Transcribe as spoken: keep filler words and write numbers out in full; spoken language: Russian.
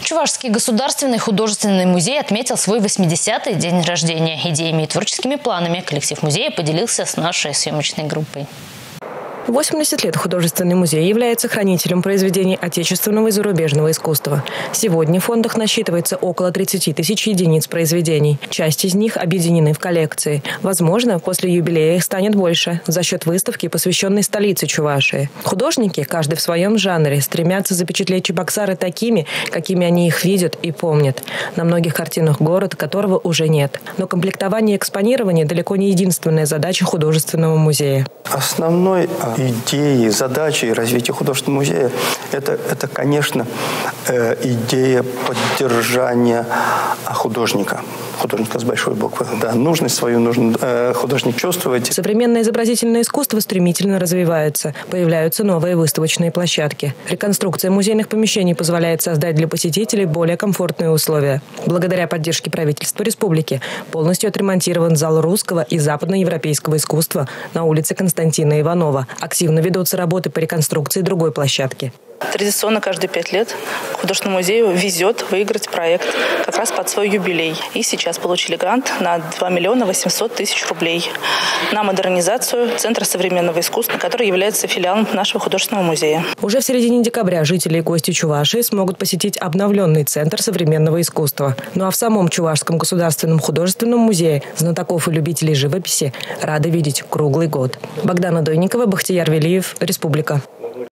Чувашский государственный художественный музей отметил свой восьмидесятый день рождения. Идеями и творческими планами коллектив музея поделился с нашей съемочной группой. восемьдесят лет художественный музей является хранителем произведений отечественного и зарубежного искусства. Сегодня в фондах насчитывается около тридцати тысяч единиц произведений. Часть из них объединены в коллекции. Возможно, после юбилея их станет больше за счет выставки, посвященной столице Чувашии. Художники, каждый в своем жанре, стремятся запечатлеть Чебоксары такими, какими они их видят и помнят. На многих картинах город, которого уже нет. Но комплектование и экспонирование далеко не единственная задача художественного музея. Основной идеей, задачей развития художественного музея это, это конечно, идея поддержания художника. Художника с большой буквы. Да, нужность свою нужно э, художник чувствовать. Современное изобразительное искусство стремительно развивается. Появляются новые выставочные площадки. Реконструкция музейных помещений позволяет создать для посетителей более комфортные условия. Благодаря поддержке правительства республики полностью отремонтирован зал русского и западноевропейского искусства на улице Константина Иванова. Активно ведутся работы по реконструкции другой площадки. Традиционно каждые пять лет художественному музею везет выиграть проект как раз под свой юбилей. И сейчас получили грант на два миллиона восемьсот тысяч рублей на модернизацию Центра современного искусства, который является филиалом нашего художественного музея. Уже в середине декабря жители и гости Чувашии смогут посетить обновленный Центр современного искусства. Ну а в самом Чувашском государственном художественном музее знатоков и любителей живописи рады видеть круглый год. Богдана Дойникова, Бахтияр Велиев, Республика.